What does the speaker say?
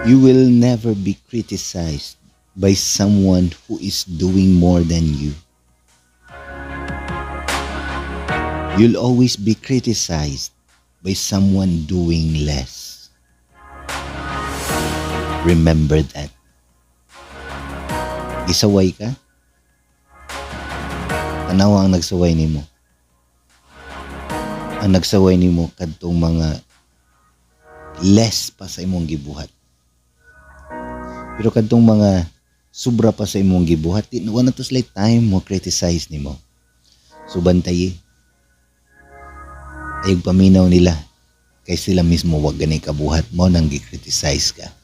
You will never be criticized by someone who is doing more than you. You'll always be criticized by someone doing less. Remember that. Isaway ka? Tanawa ang nagsaway nimo. Ang nagsaway nimo kadtong mga less pa sa imong gibuhat. Pero kadtong mga sobra pa sa imong gibuhat, wala na to slight time mo criticize nimo. So bantayi. Ayog paminaw nila kay sila mismo wag ganay kabuhat mo nang gi-criticize ka.